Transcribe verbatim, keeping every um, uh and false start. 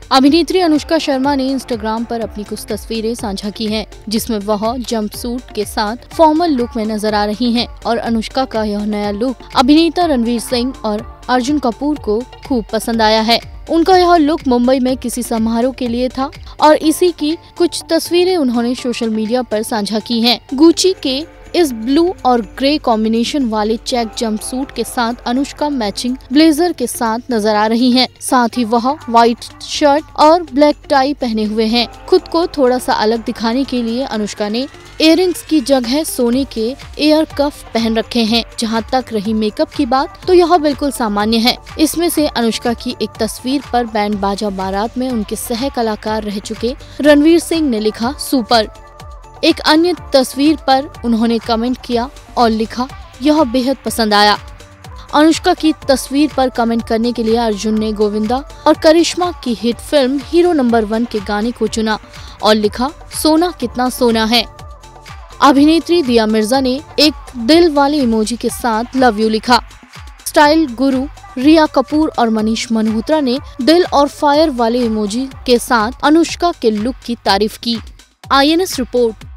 अभिनेत्री अनुष्का शर्मा ने इंस्टाग्राम पर अपनी कुछ तस्वीरें साझा की हैं, जिसमें वह जंपसूट के साथ फॉर्मल लुक में नजर आ रही हैं और अनुष्का का यह नया लुक अभिनेता रणवीर सिंह और अर्जुन कपूर को खूब पसंद आया है। उनका यह लुक मुंबई में किसी समारोह के लिए था और इसी की कुछ तस्वीरें उन्होंने सोशल मीडिया पर साझा की हैं। गुची के इस ब्लू और ग्रे कॉम्बिनेशन वाले चेक जंपसूट के साथ अनुष्का मैचिंग ब्लेजर के साथ नजर आ रही हैं। साथ ही वह व्हाइट शर्ट और ब्लैक टाई पहने हुए हैं। खुद को थोड़ा सा अलग दिखाने के लिए अनुष्का ने इयररिंग्स की जगह सोने के एयर कफ पहन रखे हैं। जहां तक रही मेकअप की बात, तो यह बिल्कुल सामान्य है। इसमें से अनुष्का की एक तस्वीर पर बैंड बाजा बारात में उनके सह कलाकार रह चुके रणवीर सिंह ने लिखा सुपर। एक अन्य तस्वीर पर उन्होंने कमेंट किया और लिखा यह बेहद पसंद आया। अनुष्का की तस्वीर पर कमेंट करने के लिए अर्जुन ने गोविंदा और करिश्मा की hit film hero number one के गाने को चुना और लिखा सोना कितना सोना है। अभिनेत्री दिया मिर्जा ने एक दिल वाले इमोजी के साथ लव यू लिखा। स्टाइल गुरु रिया कपूर और मनीष मल्होत्रा ने दिल और फायर वाले इमोजी के साथ अनुष्का के लुक की तारीफ की। I N S report.